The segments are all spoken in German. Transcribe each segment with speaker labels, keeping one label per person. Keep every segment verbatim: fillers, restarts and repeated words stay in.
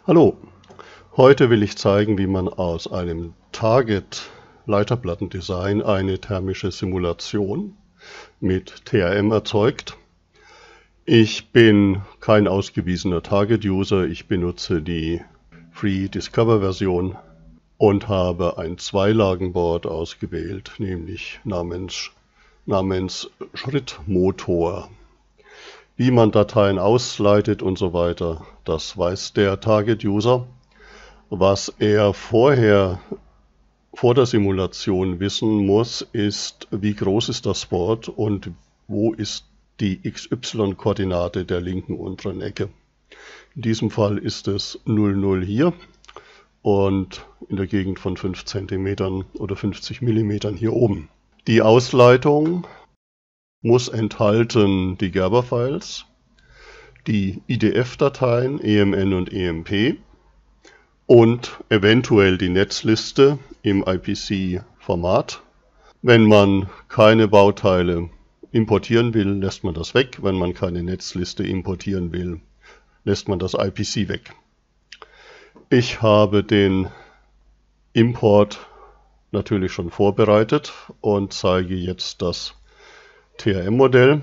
Speaker 1: Hallo, heute will ich zeigen, wie man aus einem Target-Leiterplattendesign eine thermische Simulation mit T R M erzeugt. Ich bin kein ausgewiesener Target-User, ich benutze die Free Discover-Version und habe ein Zweilagenboard ausgewählt, nämlich namens, namens Schrittmotor. Wie man Dateien ausleitet und so weiter, das weiß der Target-User. Was er vorher, vor der Simulation wissen muss, ist, wie groß ist das Board und wo ist die X Y-Koordinate der linken unteren Ecke. In diesem Fall ist es null null hier und in der Gegend von fünf Zentimetern oder fünfzig Millimetern hier oben. Die Ausleitung muss enthalten die Gerber-Files, die I D F-Dateien E M N und E M P und eventuell die Netzliste im I P C-Format. Wenn man keine Bauteile importieren will, lässt man das weg. Wenn man keine Netzliste importieren will, lässt man das I P C weg. Ich habe den Import natürlich schon vorbereitet und zeige jetzt das T R M-Modell.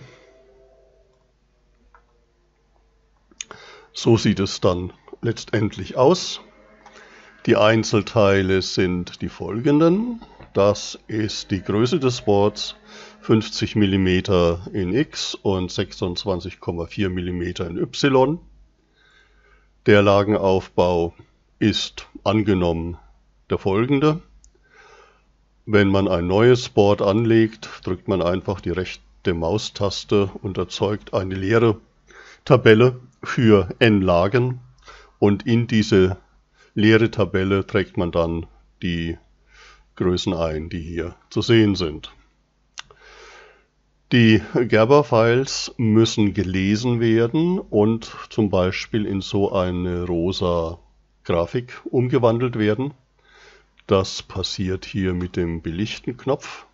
Speaker 1: So sieht es dann letztendlich aus. Die Einzelteile sind die folgenden. Das ist die Größe des Boards, fünfzig Millimeter in X und sechsundzwanzig Komma vier Millimeter in Y. Der Lagenaufbau ist angenommen der folgende. Wenn man ein neues Board anlegt, drückt man einfach die rechte Maustaste und erzeugt eine leere Tabelle für n Lagen und in diese leere Tabelle trägt man dann die Größen ein, die hier zu sehen sind. Die Gerber-Files müssen gelesen werden und zum Beispiel in so eine rosa Grafik umgewandelt werden. Das passiert hier mit dem Belichten-Knopf.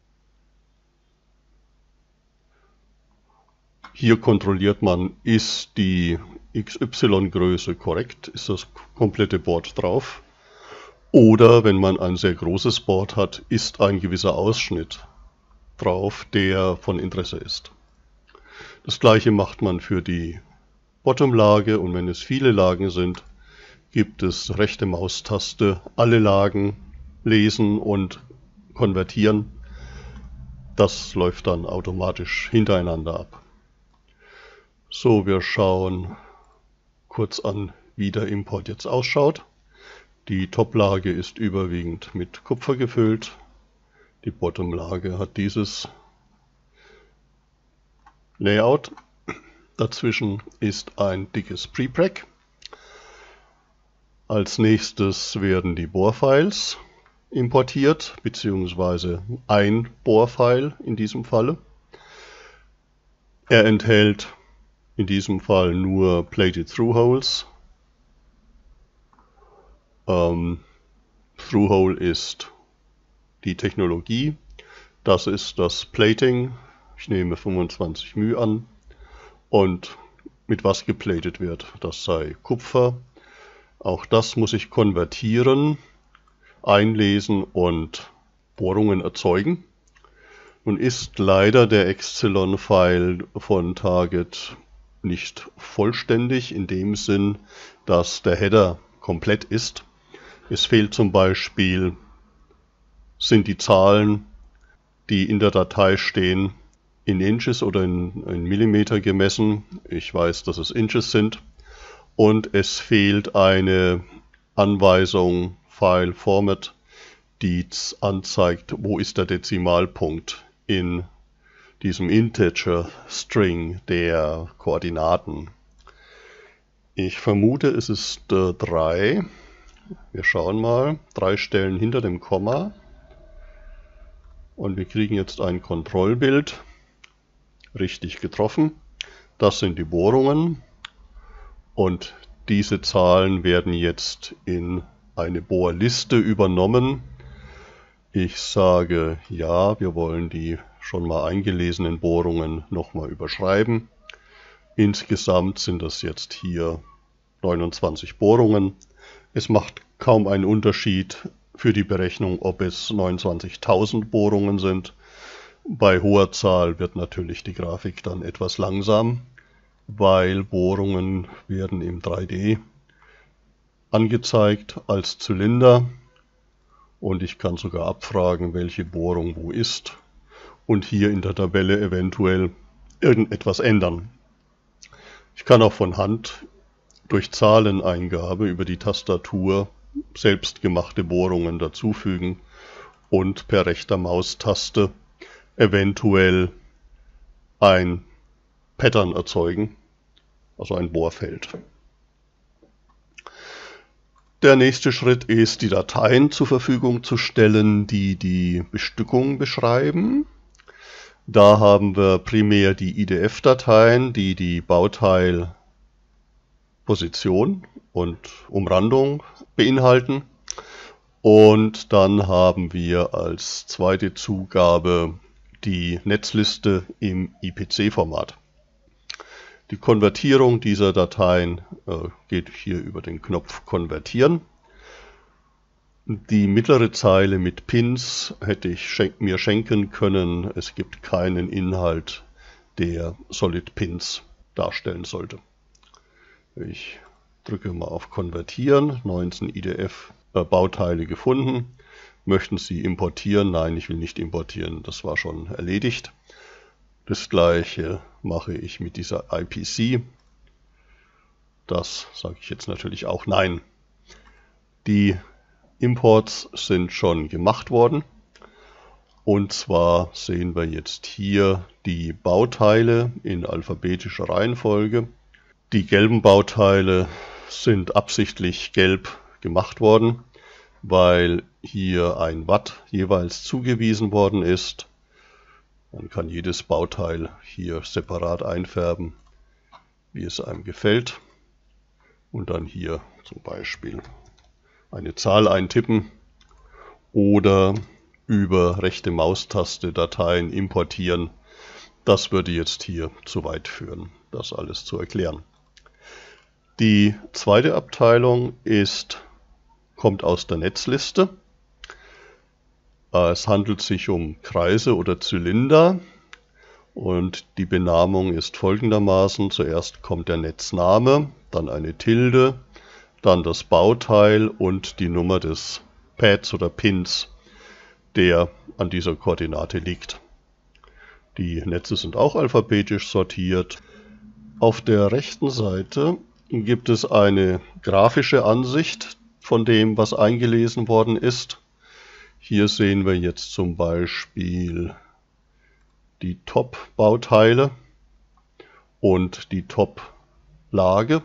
Speaker 1: Hier kontrolliert man, ist die X Y-Größe korrekt, ist das komplette Board drauf. Oder wenn man ein sehr großes Board hat, ist ein gewisser Ausschnitt drauf, der von Interesse ist. Das gleiche macht man für die Bottom-Lage und wenn es viele Lagen sind, gibt es rechte Maustaste, alle Lagen lesen und konvertieren. Das läuft dann automatisch hintereinander ab. So, wir schauen kurz an, wie der Import jetzt ausschaut. Die Top-Lage ist überwiegend mit Kupfer gefüllt. Die Bottom-Lage hat dieses Layout. Dazwischen ist ein dickes Prepreg. Als nächstes werden die Bohrfiles importiert, beziehungsweise ein Bohrfile in diesem Falle. Er enthält in diesem Fall nur Plated Through-Holes. Ähm, Through-Hole ist die Technologie. Das ist das Plating. Ich nehme fünfundzwanzig μ an. Und mit was geplatet wird, das sei Kupfer. Auch das muss ich konvertieren, einlesen und Bohrungen erzeugen. Nun ist leider der Xcilon-File von Target nicht vollständig, in dem Sinn, dass der Header komplett ist. Es fehlt zum Beispiel, sind die Zahlen, die in der Datei stehen, in Inches oder in, in Millimeter gemessen. Ich weiß, dass es Inches sind. Und es fehlt eine Anweisung, File Format, die anzeigt, wo ist der Dezimalpunkt in diesem Integer String der Koordinaten. Ich vermute, es ist äh, drei. Wir schauen mal. Drei Stellen hinter dem Komma. Und wir kriegen jetzt ein Kontrollbild. Richtig getroffen. Das sind die Bohrungen. Und diese Zahlen werden jetzt in eine Bohrliste übernommen. Ich sage ja, wir wollen die schon mal eingelesenen Bohrungen nochmal überschreiben. Insgesamt sind das jetzt hier neunundzwanzig Bohrungen. Es macht kaum einen Unterschied für die Berechnung, ob es neunundzwanzigtausend Bohrungen sind. Bei hoher Zahl wird natürlich die Grafik dann etwas langsam, weil Bohrungen werden im drei D angezeigt als Zylinder und ich kann sogar abfragen, welche Bohrung wo ist und hier in der Tabelle eventuell irgendetwas ändern. Ich kann auch von Hand durch Zahleneingabe über die Tastatur selbstgemachte Bohrungen dazufügen und per rechter Maustaste eventuell ein Pattern erzeugen, also ein Bohrfeld. Der nächste Schritt ist, die Dateien zur Verfügung zu stellen, die die Bestückung beschreiben. Da haben wir primär die I D F-Dateien, die die Bauteilposition und Umrandung beinhalten. Und dann haben wir als zweite Zugabe die Netzliste im I P C-Format. Die Konvertierung dieser Dateien äh, geht hier über den Knopf Konvertieren. Die mittlere Zeile mit Pins hätte ich schenk mir schenken können. Es gibt keinen Inhalt, der Solid Pins darstellen sollte. Ich drücke mal auf Konvertieren. neunzehn I D F-Bauteile gefunden. Möchten Sie importieren? Nein, ich will nicht importieren. Das war schon erledigt. Das gleiche mache ich mit dieser I P C. Das sage ich jetzt natürlich auch nein. Die Imports sind schon gemacht worden. Und zwar sehen wir jetzt hier die Bauteile in alphabetischer Reihenfolge. Die gelben Bauteile sind absichtlich gelb gemacht worden, weil hier ein Watt jeweils zugewiesen worden ist. Man kann jedes Bauteil hier separat einfärben, wie es einem gefällt. Und dann hier zum Beispiel eine Zahl eintippen oder über rechte Maustaste Dateien importieren. Das würde jetzt hier zu weit führen, das alles zu erklären. Die zweite Abteilung ist, kommt aus der Netzliste. Es handelt sich um Kreise oder Zylinder und die Benamung ist folgendermaßen: Zuerst kommt der Netzname, dann eine Tilde, dann das Bauteil und die Nummer des Pads oder Pins, der an dieser Koordinate liegt. Die Netze sind auch alphabetisch sortiert. Auf der rechten Seite gibt es eine grafische Ansicht von dem, was eingelesen worden ist. Hier sehen wir jetzt zum Beispiel die Top-Bauteile und die Top-Lage.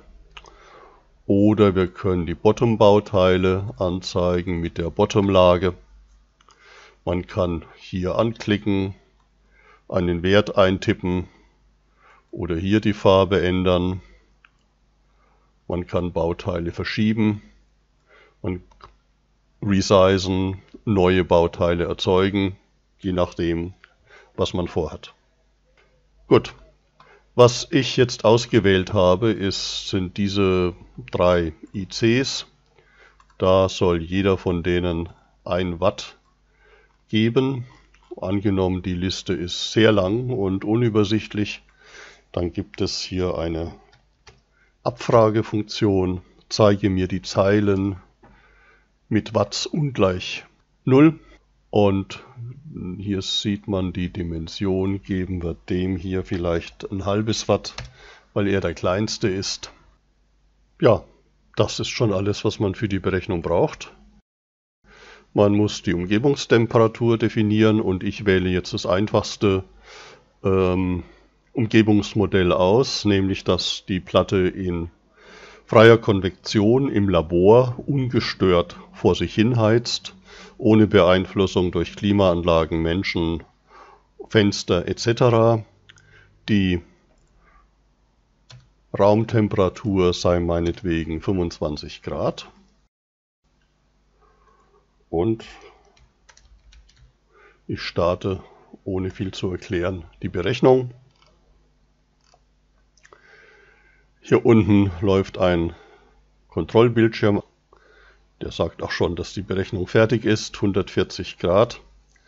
Speaker 1: Oder wir können die Bottom-Bauteile anzeigen mit der Bottom-Lage. Man kann hier anklicken, einen Wert eintippen oder hier die Farbe ändern. Man kann Bauteile verschieben, man resizen, neue Bauteile erzeugen, je nachdem, was man vorhat. Gut, was ich jetzt ausgewählt habe, ist, sind diese drei I Cs. Da soll jeder von denen ein Watt geben. Angenommen, die Liste ist sehr lang und unübersichtlich, dann gibt es hier eine Abfragefunktion. Zeige mir die Zeilen mit Watts ungleich null. Und hier sieht man die Dimension, geben wir dem hier vielleicht ein halbes Watt, weil er der kleinste ist. Ja, das ist schon alles, was man für die Berechnung braucht. Man muss die Umgebungstemperatur definieren und ich wähle jetzt das einfachste ähm, Umgebungsmodell aus, nämlich dass die Platte in freier Konvektion im Labor ungestört vor sich hin heizt, ohne Beeinflussung durch Klimaanlagen, Menschen, Fenster et cetera. Die Raumtemperatur sei meinetwegen fünfundzwanzig Grad. Und ich starte, ohne viel zu erklären, die Berechnung. Hier unten läuft ein Kontrollbildschirm. Der sagt auch schon, dass die Berechnung fertig ist, hundertvierzig Grad.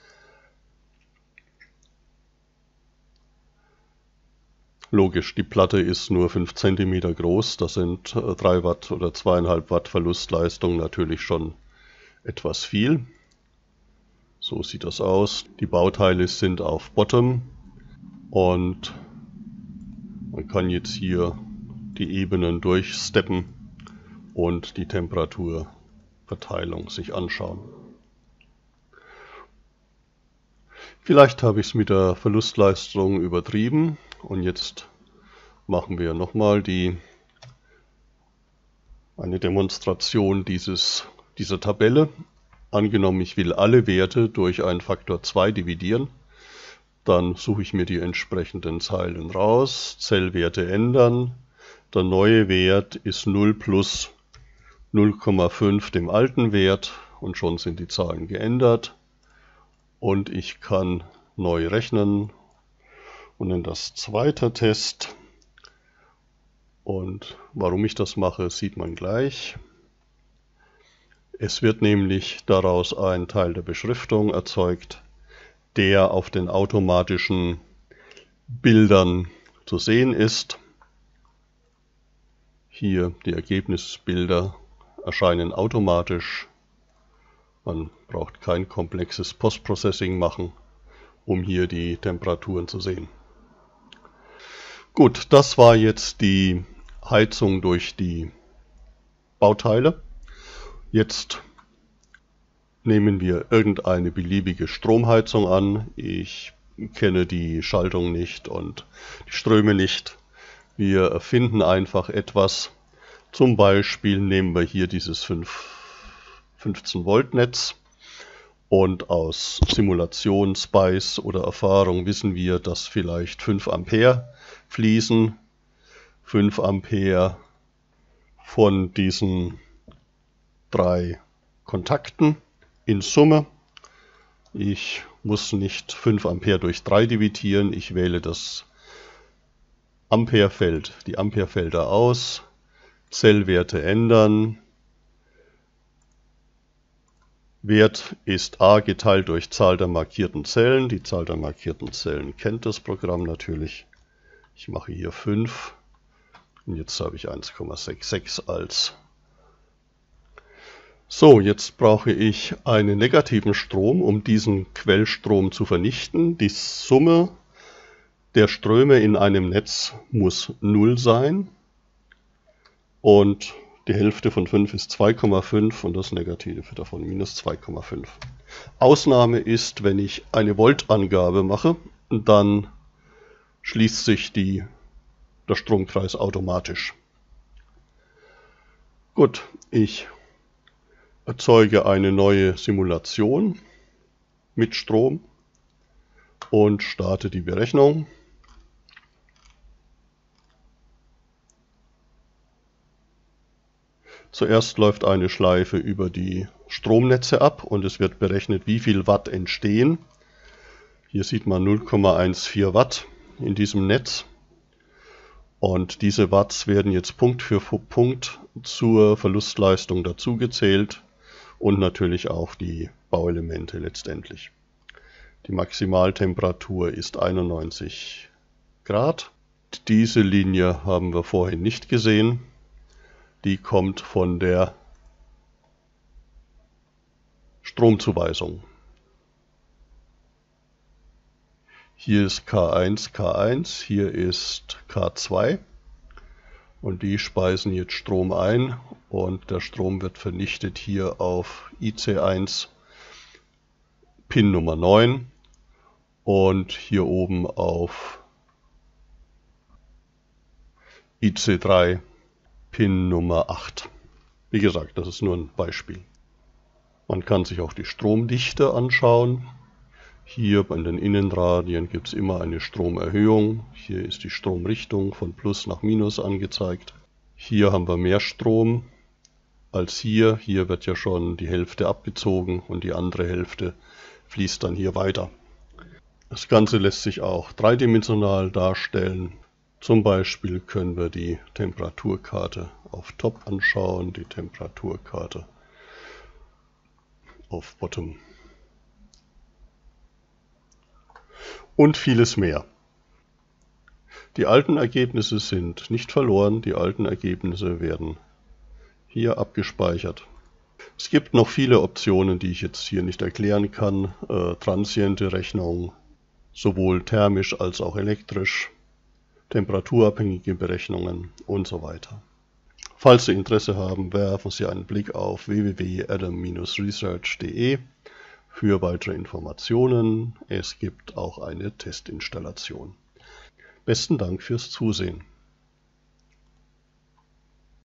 Speaker 1: Logisch, die Platte ist nur fünf Zentimeter groß, das sind drei Watt oder zwei Komma fünf Watt Verlustleistung natürlich schon etwas viel. So sieht das aus. Die Bauteile sind auf Bottom und man kann jetzt hier die Ebenen durchsteppen und die Temperaturverteilung sich anschauen. Vielleicht habe ich es mit der Verlustleistung übertrieben und jetzt machen wir nochmal die eine Demonstration dieses, dieser Tabelle. Angenommen, ich will alle Werte durch einen Faktor zwei dividieren, dann suche ich mir die entsprechenden Zeilen raus, Zellwerte ändern, der neue Wert ist null plus null Komma fünf dem alten Wert und schon sind die Zahlen geändert. Und ich kann neu rechnen und nenne das zweiter Test. Und warum ich das mache, sieht man gleich. Es wird nämlich daraus ein Teil der Beschriftung erzeugt, der auf den automatischen Bildern zu sehen ist. Hier die Ergebnisbilder erscheinen automatisch. Man braucht kein komplexes Postprocessing machen, um hier die Temperaturen zu sehen. Gut, das war jetzt die Heizung durch die Bauteile. Jetzt nehmen wir irgendeine beliebige Stromheizung an. Ich kenne die Schaltung nicht und die Ströme nicht. Wir erfinden einfach etwas. Zum Beispiel nehmen wir hier dieses fünfzehn Volt Netz und aus Simulation, Spice oder Erfahrung wissen wir, dass vielleicht fünf Ampere fließen. fünf Ampere von diesen drei Kontakten in Summe. Ich muss nicht fünf Ampere durch drei dividieren, ich wähle das Amperefeld, die Amperefelder aus, Zellwerte ändern. Wert ist A geteilt durch Zahl der markierten Zellen. Die Zahl der markierten Zellen kennt das Programm natürlich. Ich mache hier fünf und jetzt habe ich eins Komma sechsundsiebzig als. So, jetzt brauche ich einen negativen Strom, um diesen Quellstrom zu vernichten. Die Summe der Ströme in einem Netz muss null sein und die Hälfte von fünf ist zwei Komma fünf und das Negative davon minus zwei Komma fünf. Ausnahme ist, wenn ich eine Voltangabe mache, dann schließt sich die, der Stromkreis automatisch. Gut, ich erzeuge eine neue Simulation mit Strom und starte die Berechnung. Zuerst läuft eine Schleife über die Stromnetze ab und es wird berechnet, wie viel Watt entstehen. Hier sieht man null Komma vierzehn Watt in diesem Netz. Und diese Watts werden jetzt Punkt für Punkt zur Verlustleistung dazugezählt und natürlich auch die Bauelemente letztendlich. Die Maximaltemperatur ist einundneunzig Grad. Diese Linie haben wir vorhin nicht gesehen. Die kommt von der Stromzuweisung. Hier ist K eins, K eins, hier ist K zwei und die speisen jetzt Strom ein und der Strom wird vernichtet hier auf I C eins Pin Nummer neun und hier oben auf I C drei Pin Nummer acht. Wie gesagt, das ist nur ein Beispiel. Man kann sich auch die Stromdichte anschauen. Hier bei den Innenradien gibt es immer eine Stromerhöhung. Hier ist die Stromrichtung von Plus nach Minus angezeigt. Hier haben wir mehr Strom als hier. Hier wird ja schon die Hälfte abgezogen und die andere Hälfte fließt dann hier weiter. Das Ganze lässt sich auch dreidimensional darstellen. Zum Beispiel können wir die Temperaturkarte auf Top anschauen, die Temperaturkarte auf Bottom und vieles mehr. Die alten Ergebnisse sind nicht verloren, die alten Ergebnisse werden hier abgespeichert. Es gibt noch viele Optionen, die ich jetzt hier nicht erklären kann, äh, transiente Rechnung, sowohl thermisch als auch elektrisch, temperaturabhängige Berechnungen und so weiter. Falls Sie Interesse haben, werfen Sie einen Blick auf w w w punkt adam Bindestrich research punkt de für weitere Informationen. Es gibt auch eine Testinstallation. Besten Dank fürs Zusehen.